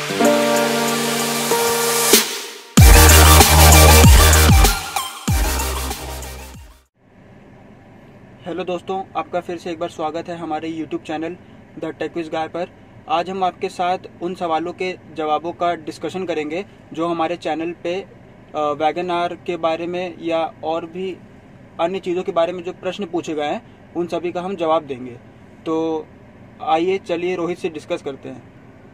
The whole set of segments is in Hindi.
हेलो दोस्तों, आपका फिर से एक बार स्वागत है हमारे YouTube channel the tech quiz guy पर। आज हम आपके साथ उन सवालों के जवाबों का डिस्कशन करेंगे जो हमारे चैनल पे वैगन आर के बारे में या और भी अन्य चीज़ों के बारे में जो प्रश्न पूछे गए हैं उन सभी का हम जवाब देंगे। तो आइए चलिए रोहित से डिस्कस करते हैं।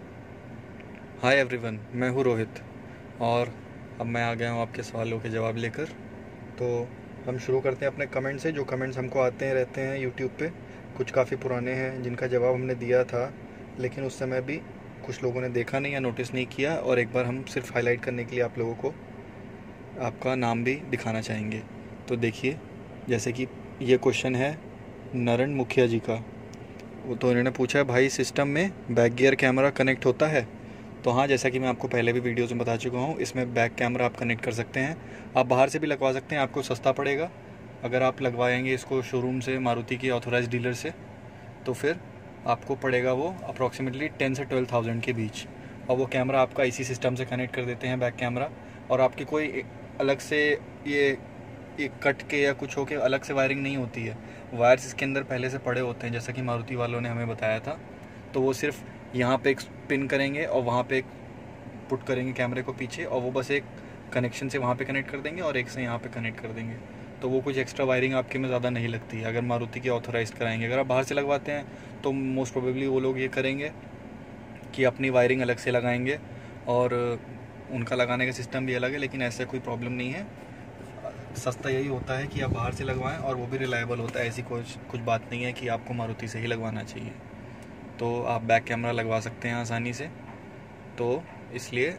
हाय एवरीवन, मैं हूँ रोहित और अब मैं आ गया हूँ आपके सवालों के जवाब लेकर। तो हम शुरू करते हैं अपने कमेंट से। जो कमेंट्स हमको आते हैं रहते हैं यूट्यूब पे, कुछ काफ़ी पुराने हैं जिनका जवाब हमने दिया था, लेकिन उस समय भी कुछ लोगों ने देखा नहीं या नोटिस नहीं किया, और एक बार हम सिर्फ हाईलाइट करने के लिए आप लोगों को आपका नाम भी दिखाना चाहेंगे। तो देखिए, जैसे कि ये क्वेश्चन है नरण मुखिया जी का। वो तो इन्होंने पूछा है, भाई सिस्टम में बैक गियर कैमरा कनेक्ट होता है? तो हाँ, जैसा कि मैं आपको पहले भी वीडियोज़ में बता चुका हूँ, इसमें बैक कैमरा आप कनेक्ट कर सकते हैं। आप बाहर से भी लगवा सकते हैं, आपको सस्ता पड़ेगा। अगर आप लगवाएंगे इसको शोरूम से, मारुति की ऑथोराइज डीलर से, तो फिर आपको पड़ेगा वो अप्रॉक्सीमेटली 10 से 12,000 के बीच। और वो कैमरा आपका इसी सिस्टम से कनेक्ट कर देते हैं, बैक कैमरा। और आपकी कोई अलग से ये कट के या कुछ हो के अलग से वायरिंग नहीं होती है। वायर्स इसके अंदर पहले से पड़े होते हैं, जैसा कि मारुति वालों ने हमें बताया था। तो वो सिर्फ यहाँ पे एक पिन करेंगे और वहाँ पे एक पुट करेंगे कैमरे को पीछे, और वो बस एक कनेक्शन से वहाँ पे कनेक्ट कर देंगे और एक से यहाँ पे कनेक्ट कर देंगे। तो वो कुछ एक्स्ट्रा वायरिंग आपके में ज़्यादा नहीं लगती है अगर मारुति की ऑथोराइज कराएंगे। अगर आप बाहर से लगवाते हैं तो मोस्ट प्रोबेबली वो लोग ये करेंगे कि अपनी वायरिंग अलग से लगाएंगे और उनका लगाने का सिस्टम भी अलग है, लेकिन ऐसा कोई प्रॉब्लम नहीं है। सस्ता यही होता है कि आप बाहर से लगवाएं, और वो भी रिलायबल होता है। ऐसी कुछ बात नहीं है कि आपको मारुति से ही लगवाना चाहिए। तो आप बैक कैमरा लगवा सकते हैं आसानी से, तो इसलिए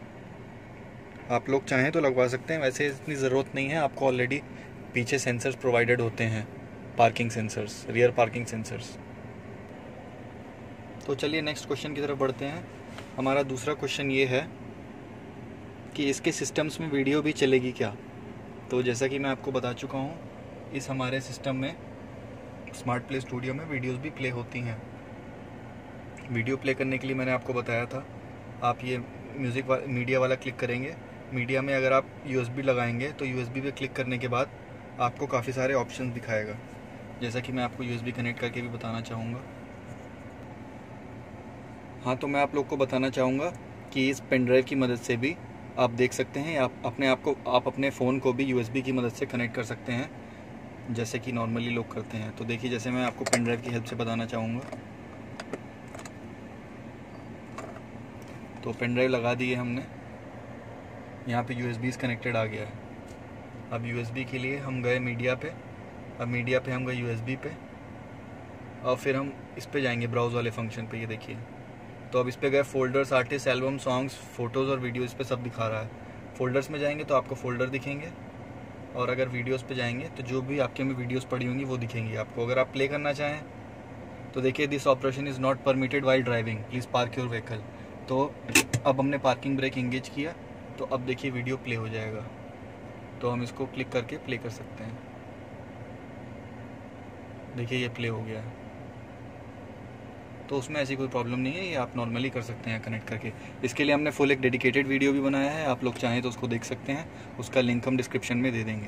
आप लोग चाहें तो लगवा सकते हैं। वैसे इतनी ज़रूरत नहीं है, आपको ऑलरेडी पीछे सेंसर्स प्रोवाइडेड होते हैं, parking sensors, rear parking sensors. तो चलिए नेक्स्ट क्वेश्चन की तरफ बढ़ते हैं। हमारा दूसरा क्वेश्चन ये है कि इसके सिस्टम्स में वीडियो भी चलेगी क्या? तो जैसा कि मैं आपको बता चुका हूँ, इस हमारे सिस्टम में स्मार्ट प्ले स्टूडियो में वीडियोज़ भी प्ले होती हैं। वीडियो प्ले करने के लिए मैंने आपको बताया था, आप ये मीडिया वाला क्लिक करेंगे। मीडिया में अगर आप USB लगाएंगे तो USB पे क्लिक करने के बाद आपको काफ़ी सारे ऑप्शंस दिखाएगा, जैसा कि मैं आपको USB कनेक्ट करके भी बताना चाहूँगा। हाँ, तो मैं आप लोग को बताना चाहूँगा कि इस पेन ड्राइव की मदद से भी आप देख सकते हैं, आप अपने फ़ोन को भी USB की मदद से कनेक्ट कर सकते हैं, जैसे कि नॉर्मली लोग करते हैं। तो देखिए, जैसे मैं आपको पेन ड्राइव की हेल्प से बताना चाहूँगा। तो पेन ड्राइव लगा दिए हमने, यहाँ पे USB कनेक्टेड आ गया है। अब USB के लिए हम गए मीडिया पे, अब मीडिया पे हम गए USB पे, और फिर हम इस पे जाएंगे ब्राउज़ वाले फंक्शन पे। ये देखिए, तो अब इस पे गए folders, artist, album, songs, photos और वीडियो, इस पे सब दिखा रहा है। फोल्डर्स में जाएंगे तो आपको फोल्डर दिखेंगे, और अगर वीडियोस पे जाएंगे तो जो भी आपके में वीडियोस पड़ी होंगी वो दिखेंगी आपको। अगर आप प्ले करना चाहें तो देखिए, this operation is not permitted while driving, please park your vehicle. तो अब हमने पार्किंग ब्रेक इंगेज किया, तो अब देखिए वीडियो प्ले हो जाएगा। तो हम इसको क्लिक करके प्ले कर सकते हैं। देखिए, ये प्ले हो गया है। तो उसमें ऐसी कोई प्रॉब्लम नहीं है, ये आप नॉर्मली कर सकते हैं कनेक्ट करके। इसके लिए हमने फुल एक डेडिकेटेड वीडियो भी बनाया है, आप लोग चाहें तो उसको देख सकते हैं, उसका लिंक हम डिस्क्रिप्शन में दे देंगे।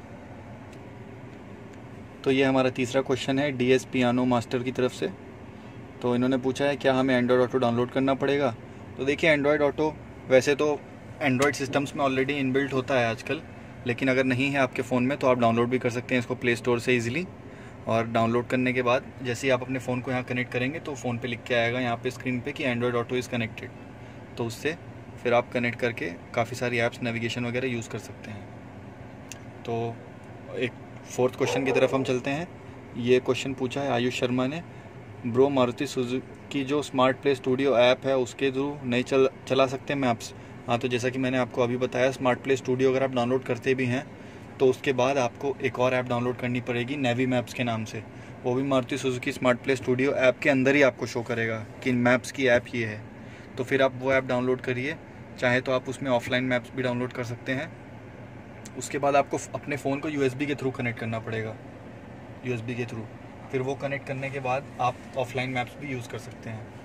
तो ये हमारा तीसरा क्वेश्चन है DS पियानो मास्टर की तरफ से। तो इन्होंने पूछा है, क्या हमें एंड्रॉयड ऑटो डाउनलोड करना पड़ेगा? तो देखिए, एंड्रॉयड ऑटो वैसे तो एंड्रॉयड सिस्टम्स में ऑलरेडी इनबिल्ट होता है आजकल, लेकिन अगर नहीं है आपके फ़ोन में तो आप डाउनलोड भी कर सकते हैं इसको प्ले स्टोर से ईजिली। और डाउनलोड करने के बाद जैसे ही आप अपने फ़ोन को यहाँ कनेक्ट करेंगे तो फ़ोन पे लिख के आएगा यहाँ पे स्क्रीन पे कि एंड्रॉयड ऑटो इज़ कनेक्टेड। तो उससे फिर आप कनेक्ट करके काफ़ी सारी ऐप्स, नेविगेशन वगैरह यूज़ कर सकते हैं। तो एक फोर्थ क्वेश्चन की तरफ हम चलते हैं। ये क्वेश्चन पूछा है आयुष शर्मा ने, ब्रो मारुति सुजुकी जो स्मार्ट प्ले स्टूडियो ऐप है उसके थ्रू नहीं चला सकते मैप्स? हाँ, तो जैसा कि मैंने आपको अभी बताया, स्मार्ट प्ले स्टूडियो अगर आप डाउनलोड करते भी हैं तो उसके बाद आपको एक और ऐप डाउनलोड करनी पड़ेगी नेवी मैप्स के नाम से। वो भी Maruti Suzuki smart play studio app के अंदर ही आपको शो करेगा कि मैप्स की ऐप ये है। तो फिर आप वो ऐप डाउनलोड करिए, चाहे तो आप उसमें ऑफलाइन मैप्स भी डाउनलोड कर सकते हैं। उसके बाद आपको अपने फ़ोन को USB के थ्रू कनेक्ट करना पड़ेगा, USB के थ्रू। फिर वो कनेक्ट करने के बाद आप ऑफलाइन मैप्स भी यूज़ कर सकते हैं।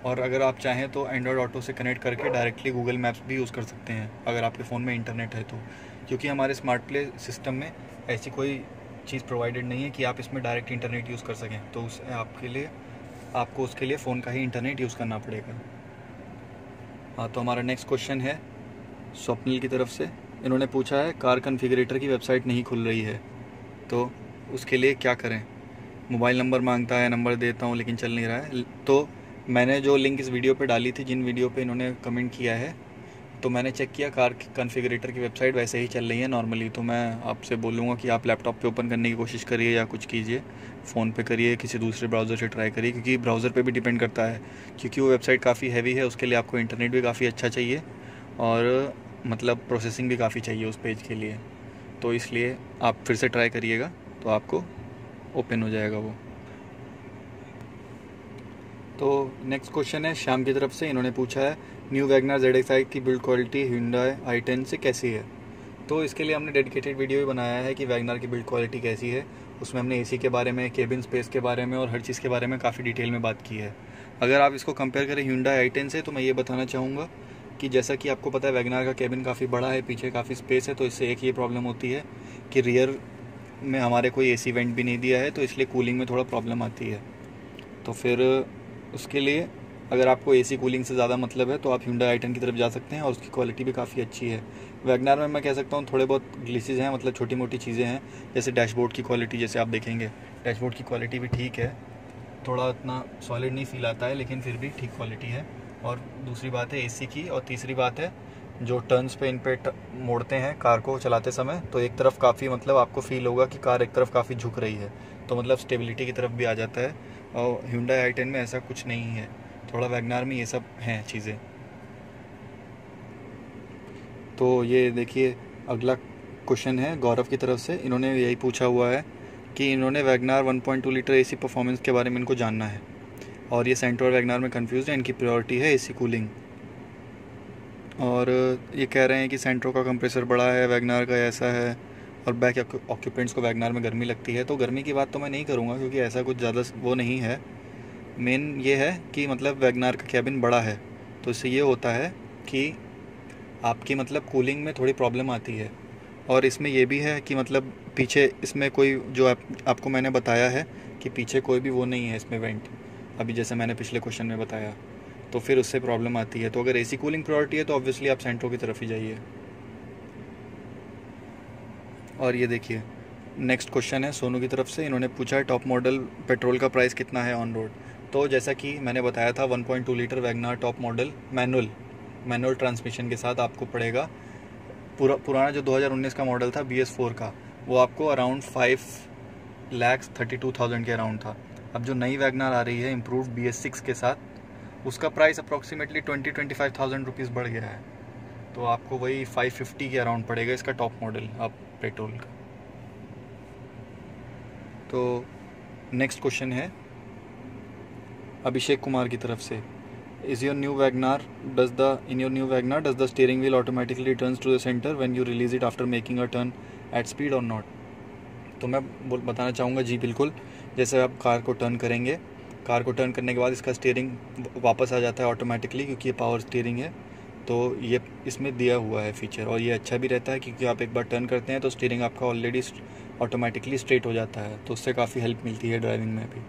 और अगर आप चाहें तो एंड्रॉयड ऑटो से कनेक्ट करके डायरेक्टली गूगल मैप्स भी यूज़ कर सकते हैं अगर आपके फ़ोन में इंटरनेट है तो, क्योंकि हमारे स्मार्ट प्ले सिस्टम में ऐसी कोई चीज़ प्रोवाइडेड नहीं है कि आप इसमें डायरेक्ट इंटरनेट यूज़ कर सकें। तो उस आपके लिए आपको उसके लिए फ़ोन का ही इंटरनेट यूज़ करना पड़ेगा। हाँ, तो हमारा नेक्स्ट क्वेश्चन है स्वप्निल की तरफ से। इन्होंने पूछा है कार कॉन्फ़िगरेटर की वेबसाइट नहीं खुल रही है, तो उसके लिए क्या करें। मोबाइल नंबर मांगता है, नंबर देता हूँ लेकिन चल नहीं रहा है। तो मैंने जो लिंक इस वीडियो पे डाली थी, जिन वीडियो पे इन्होंने कमेंट किया है, तो मैंने चेक किया कार कॉन्फ़िगरेटर की वेबसाइट वैसे ही चल रही है नॉर्मली। तो मैं आपसे बोलूँगा कि आप लैपटॉप पे ओपन करने की कोशिश करिए या कुछ कीजिए, फ़ोन पे करिए, किसी दूसरे ब्राउज़र से ट्राई करिए, क्योंकि ब्राउज़र पे भी डिपेंड करता है, क्योंकि वो वेबसाइट काफ़ी हैवी है, उसके लिए आपको इंटरनेट भी काफ़ी अच्छा चाहिए और मतलब प्रोसेसिंग भी काफ़ी चाहिए उस पेज के लिए। तो इसलिए आप फिर से ट्राई करिएगा तो आपको ओपन हो जाएगा वो। तो नेक्स्ट क्वेश्चन है श्याम की तरफ से। इन्होंने पूछा है न्यू वैगनर ZXi की बिल्ड क्वालिटी Hyundai i10 से कैसी है। तो इसके लिए हमने डेडिकेटेड वीडियो भी बनाया है कि वैगनर की बिल्ड क्वालिटी कैसी है। उसमें हमने एसी के बारे में, केबिन स्पेस के बारे में और हर चीज़ के बारे में काफ़ी डिटेल में बात की है। अगर आप इसको कंपेयर करें Hyundai i10 से, तो मैं ये बताना चाहूँगा कि जैसा कि आपको पता है वैगनर का केबिन काफ़ी बड़ा है, पीछे काफ़ी स्पेस है, तो इससे एक ये प्रॉब्लम होती है कि रियर में हमारे कोई एसी वेंट भी नहीं दिया है, तो इसलिए कूलिंग में थोड़ा प्रॉब्लम आती है। तो फिर उसके लिए अगर आपको एसी कूलिंग से ज़्यादा मतलब है तो आप Hyundai i10 की तरफ जा सकते हैं और उसकी क्वालिटी भी काफ़ी अच्छी है। वैगनर में मैं कह सकता हूँ थोड़े बहुत ग्लिचेस हैं, मतलब छोटी मोटी चीज़ें हैं, जैसे डैशबोर्ड की क्वालिटी, जैसे आप देखेंगे डैशबोर्ड की क्वालिटी भी ठीक है, थोड़ा इतना सॉलिड नहीं फील आता है लेकिन फिर भी ठीक क्वालिटी है। और दूसरी बात है एसी की, और तीसरी बात है जो टर्न्स पे इन पे मोड़ते हैं कार को चलाते समय, तो एक तरफ काफ़ी मतलब आपको फील होगा कि कार एक तरफ काफ़ी झुक रही है, तो मतलब स्टेबिलिटी की तरफ भी आ जाता है। और Hyundai i10 में ऐसा कुछ नहीं है, थोड़ा वैगनर में ये सब हैं चीज़ें। तो ये देखिए अगला क्वेश्चन है गौरव की तरफ से। इन्होंने यही पूछा हुआ है कि इन्होंने वैगनर 1.2 लीटर एसी परफॉर्मेंस के बारे में इनको जानना है, और ये सेंट्रो और वैगनर में कंफ्यूज है। इनकी प्रायोरिटी है एसी कूलिंग, और ये कह रहे हैं कि सेंट्रो का कंप्रेसर बड़ा है, वैगनर का ऐसा है, और बैक ऑक्यूपेंट्स को वैगनर में गर्मी लगती है। तो गर्मी की बात तो मैं नहीं करूँगा क्योंकि ऐसा कुछ ज़्यादा वो नहीं है। मेन ये है कि मतलब वैगनर का कैबिन बड़ा है, तो इससे ये होता है कि आपकी मतलब कूलिंग में थोड़ी प्रॉब्लम आती है। और इसमें ये भी है कि मतलब पीछे इसमें कोई जो आपको मैंने बताया है कि पीछे कोई भी वो नहीं है इसमें वेंट, अभी जैसे मैंने पिछले क्वेश्चन में बताया, तो फिर उससे प्रॉब्लम आती है। तो अगर एसी कूलिंग प्रायोरिटी है तो ऑब्वियसली आप सेंट्रो की तरफ ही जाइए। और ये देखिए नेक्स्ट क्वेश्चन है सोनू की तरफ से। इन्होंने पूछा है टॉप मॉडल पेट्रोल का प्राइस कितना है ऑन रोड। तो जैसा कि मैंने बताया था 1.2 litre WagonR top model manual transmission के साथ आपको पड़ेगा, पुराना जो 2019 का मॉडल था BS4 का, वो आपको अराउंड 5,32,000 के अराउंड था। अब जो नई वैगनर आ रही है इम्प्रूव्ड BS6 के साथ, उसका प्राइस अप्रॉक्सीमेटली 20-25,000 रुपीज़ बढ़ गया है, तो आपको वही 550 के अराउंड पड़ेगा इसका टॉप मॉडल अब पेट्रोल का। तो नेक्स्ट क्वेश्चन है अभिषेक कुमार की तरफ से। In your new Wagoner, does the steering wheel automatically returns to the center when you release it after making a turn at speed or not? तो मैं बताना चाहूँगा जी बिल्कुल। जैसे आप कार को टर्न करेंगे, कार को टर्न करने के बाद इसका स्टीयरिंग वापस आ जाता है ऑटोमेटिकली, क्योंकि ये पावर स्टीयरिंग है। तो ये इसमें दिया हुआ है फीचर, और ये अच्छा भी रहता है क्योंकि आप एक बार टर्न करते हैं तो स्टीयरिंग आपका ऑलरेडी ऑटोमेटिकली स्ट्रेट हो जाता है, तो उससे काफ़ी हेल्प मिलती है ड्राइविंग में भी।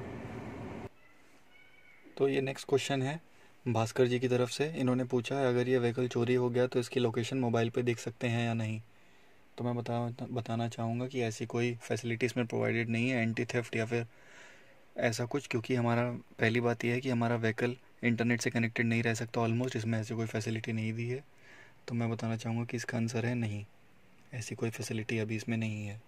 तो ये नेक्स्ट क्वेश्चन है भास्कर जी की तरफ से। इन्होंने पूछा है अगर ये व्हीकल चोरी हो गया तो इसकी लोकेशन मोबाइल पे देख सकते हैं या नहीं। तो मैं बताना चाहूँगा कि ऐसी कोई फैसिलिटी इसमें प्रोवाइडेड नहीं है, एंटी थेफ्ट या फिर ऐसा कुछ, क्योंकि हमारा पहली बात यह है कि हमारा व्हीकल इंटरनेट से कनेक्टेड नहीं रह सकता ऑलमोस्ट, इसमें ऐसी कोई फैसिलिटी नहीं दी है। तो मैं बताना चाहूँगा कि इसका आंसर है नहीं, ऐसी कोई फैसिलिटी अभी इसमें नहीं है।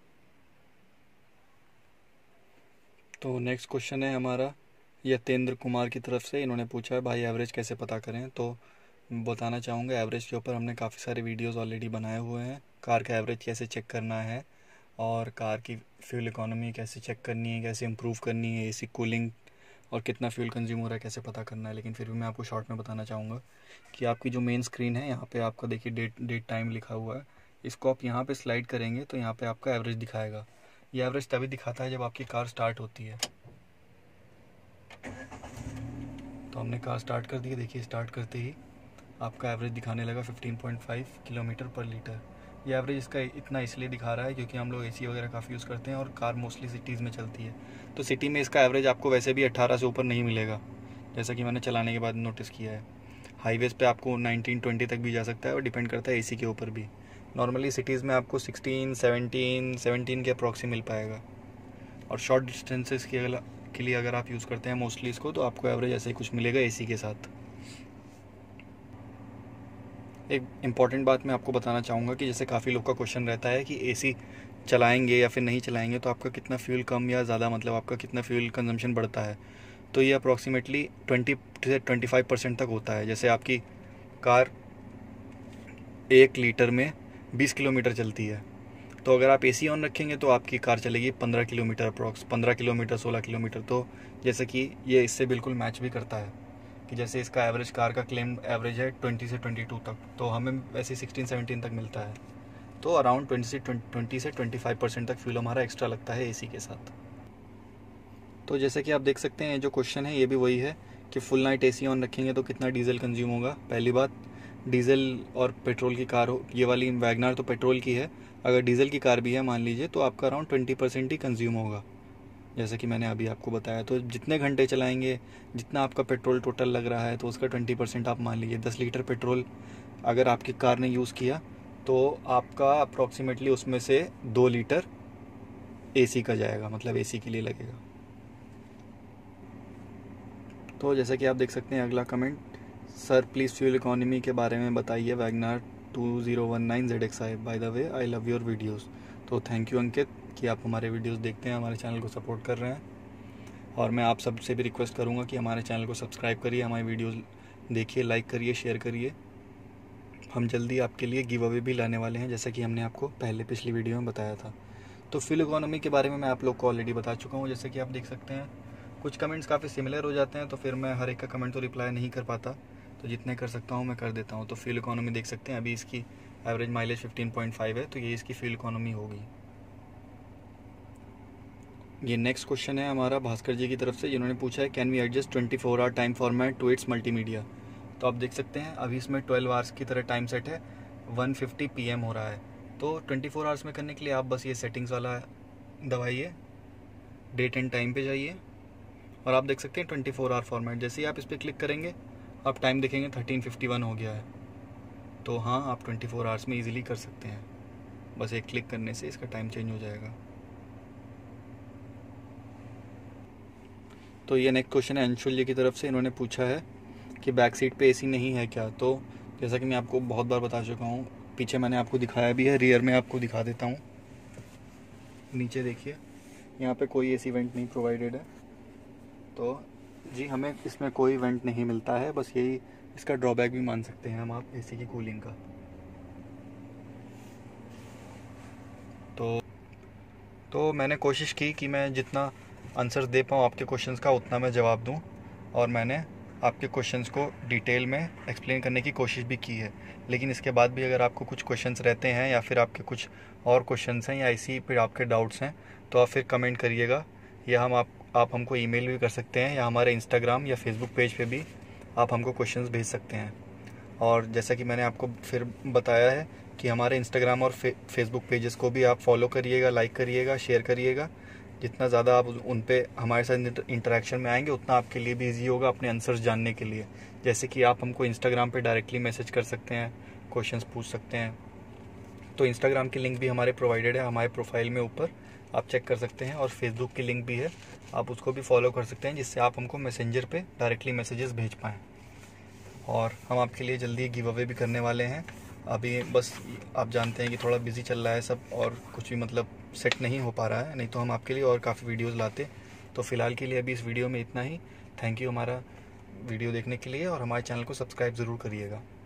तो नेक्स्ट क्वेश्चन है हमारा यतेंद्र कुमार की तरफ से। इन्होंने पूछा है भाई एवरेज कैसे पता करें। तो बताना चाहूँगा एवरेज के ऊपर हमने काफ़ी सारे वीडियोस ऑलरेडी बनाए हुए हैं, कार का एवरेज कैसे चेक करना है, और कार की फ्यूल इकोनॉमी कैसे चेक करनी है, कैसे इम्प्रूव करनी है, एसी कूलिंग और कितना फ्यूल कंज्यूम हो रहा है कैसे पता करना है। लेकिन फिर भी मैं आपको शॉर्ट में बताना चाहूँगा कि आपकी जो मेन स्क्रीन है यहाँ पे आपका देखिए डेट टाइम लिखा हुआ है, इसको आप यहाँ पे स्लाइड करेंगे तो यहाँ पे आपका एवरेज दिखाएगा। ये एवरेज तभी दिखाता है जब आपकी कार स्टार्ट होती है। तो हमने कार स्टार्ट कर दी। देखिए स्टार्ट करते ही आपका एवरेज दिखाने लगा 15.5 किलोमीटर पर लीटर। ये एवरेज इसका इतना इसलिए दिखा रहा है क्योंकि हम लोग एसी वगैरह काफ़ी यूज़ करते हैं और कार मोस्टली सिटीज़ में चलती है। तो सिटी में इसका एवरेज आपको वैसे भी 18 से ऊपर नहीं मिलेगा, जैसा कि मैंने चलाने के बाद नोटिस किया है। हाईवेज़ पे आपको 19-20 तक भी जा सकता है और डिपेंड करता है एसी के ऊपर भी। नॉर्मली सिटीज़ में आपको 16-17 के अप्रॉक्स मिल पाएगा। और शॉर्ट डिस्टेंसेस के लिए अगर आप यूज़ करते हैं मोस्टली इसको, तो आपको एवरेज ऐसे ही कुछ मिलेगा एसी के साथ। एक इम्पॉर्टेंट बात मैं आपको बताना चाहूँगा कि जैसे काफ़ी लोग का क्वेश्चन रहता है कि एसी चलाएंगे या फिर नहीं चलाएंगे तो आपका कितना फ्यूल कम या ज़्यादा, मतलब आपका कितना फ्यूल कंजम्पशन बढ़ता है। तो ये अप्रॉक्सीमेटली 20 से 25% तक होता है। जैसे आपकी कार 1 लीटर में 20 किलोमीटर चलती है, तो अगर आप एसी ऑन रखेंगे तो आपकी कार चलेगी 15 किलोमीटर अप्रॉक्स, 15 किलोमीटर 16 किलोमीटर। तो जैसे कि ये इससे बिल्कुल मैच भी करता है कि जैसे इसका एवरेज कार का क्लेम एवरेज है 20 से 22 तक, तो हमें वैसे 16-17 तक मिलता है। तो अराउंड 20 से 25% तक फ्यूल हमारा एक्स्ट्रा लगता है एसी के साथ। तो जैसे कि आप देख सकते हैं जो क्वेश्चन है ये भी वही है कि फुल नाइट एसी ऑन रखेंगे तो कितना डीजल कंज्यूम होगा। पहली बात, डीजल और पेट्रोल की कार हो, ये वाली वैगनार तो पेट्रोल की है, अगर डीजल की कार भी है मान लीजिए तो आपका अराउंड 20% ही कंज्यूम होगा, जैसे कि मैंने अभी आपको बताया। तो जितने घंटे चलाएंगे, जितना आपका पेट्रोल टोटल लग रहा है, तो उसका 20% आप मान लीजिए 10 लीटर पेट्रोल अगर आपकी कार ने यूज़ किया तो आपका अप्रॉक्सीमेटली उसमें से 2 लीटर एसी का जाएगा, मतलब एसी के लिए लगेगा। तो जैसे कि आप देख सकते हैं अगला comment, sir please fuel economy के बारे में बताइए WagonR 2019 ZXi। By the way I love your videos. तो थैंक यू अंकित कि आप हमारे वीडियोस देखते हैं, हमारे चैनल को सपोर्ट कर रहे हैं। और मैं आप सबसे भी रिक्वेस्ट करूंगा कि हमारे चैनल को सब्सक्राइब करिए, हमारी वीडियोस देखिए, लाइक करिए, शेयर करिए। हम जल्दी आपके लिए गिव अवे भी लाने वाले हैं, जैसा कि हमने आपको पहले पिछली वीडियो में बताया था। तो फ्यूल इकोनॉमी के बारे में मैं आप लोग को ऑलरेडी बता चुका हूँ। जैसे कि आप देख सकते हैं कुछ कमेंट्स काफ़ी सिमिलर हो जाते हैं, तो फिर मैं हर एक का कमेंट तो रिप्लाई नहीं कर पाता, तो जितने कर सकता हूँ मैं कर देता हूँ। तो फ्यूल इकोनॉमी देख सकते हैं, अभी इसकी एवरेज माइलेज 15.5 है, तो ये इसकी फ्यूल इकोनॉमी होगी। ये नेक्स्ट क्वेश्चन है हमारा भास्कर जी की तरफ से, जिन्होंने पूछा है can we adjust 24 hour time format to its multimedia. तो आप देख सकते हैं अभी इसमें 12 आवर्स की तरह टाइम सेट है, 1:50 PM हो रहा है। तो 24 आवर्स में करने के लिए आप बस ये सेटिंग्स वाला दबाइए, डेट एंड टाइम पे जाइए और आप देख सकते हैं 24 आवर फॉर्मेट। जैसे ही आप इस पर क्लिक करेंगे आप टाइम देखेंगे 13:51 हो गया है। तो हाँ, आप 24 आवर्स में इजीली कर सकते हैं, बस एक क्लिक करने से इसका टाइम चेंज हो जाएगा। तो ये नेक्स्ट क्वेश्चन है अंशुल जी की तरफ से, इन्होंने पूछा है कि बैक सीट पे एसी नहीं है क्या। तो जैसा कि मैं आपको बहुत बार बता चुका हूँ, पीछे मैंने आपको दिखाया भी है, रियर में आपको दिखा देता हूँ। नीचे देखिए, यहाँ पे कोई एसी वेंट नहीं प्रोवाइडेड है। तो जी हमें इसमें कोई वेंट नहीं मिलता है, बस यही इसका ड्रॉबैक भी मान सकते हैं हम आप एसी की कूलिंग का। तो मैंने कोशिश की कि मैं जितना आंसर्स दे पाऊँ आपके क्वेश्चंस का उतना मैं जवाब दूं, और मैंने आपके क्वेश्चंस को डिटेल में एक्सप्लेन करने की कोशिश भी की है। लेकिन इसके बाद भी अगर आपको कुछ क्वेश्चंस रहते हैं या फिर आपके कुछ और क्वेश्चंस हैं या इसी पे आपके डाउट्स हैं, तो आप फिर कमेंट करिएगा, या आप हमको ईमेल भी कर सकते हैं, या हमारे इंस्टाग्राम या फेसबुक पेज पे भी आप हमको क्वेश्चंस भेज सकते हैं। और जैसा कि मैंने आपको फिर बताया है कि हमारे इंस्टाग्राम और फेसबुक पेजेस को भी आप फॉलो करिएगा, लाइक करिएगा, शेयर करिएगा। जितना ज़्यादा आप उन पे हमारे साथ इंटरेक्शन में आएंगे उतना आपके लिए भी ईजी होगा अपने आंसर्स जानने के लिए। जैसे कि आप हमको इंस्टाग्राम पे डायरेक्टली मैसेज कर सकते हैं, क्वेश्चंस पूछ सकते हैं। तो इंस्टाग्राम की लिंक भी हमारे प्रोवाइडेड है हमारे प्रोफाइल में ऊपर, आप चेक कर सकते हैं। और फेसबुक की लिंक भी है, आप उसको भी फॉलो कर सकते हैं, जिससे आप हमको मैसेंजर पे डायरेक्टली मैसेजेस भेज पाएँ। और हम आपके लिए जल्दी गिव अवे भी करने वाले हैं। अभी बस आप जानते हैं कि थोड़ा बिजी चल रहा है सब, और कुछ भी मतलब सेट नहीं हो पा रहा है, नहीं तो हम आपके लिए और काफ़ी वीडियोस लाते। तो फ़िलहाल के लिए अभी इस वीडियो में इतना ही। थैंक यू हमारा वीडियो देखने के लिए, और हमारे चैनल को सब्सक्राइब ज़रूर करिएगा।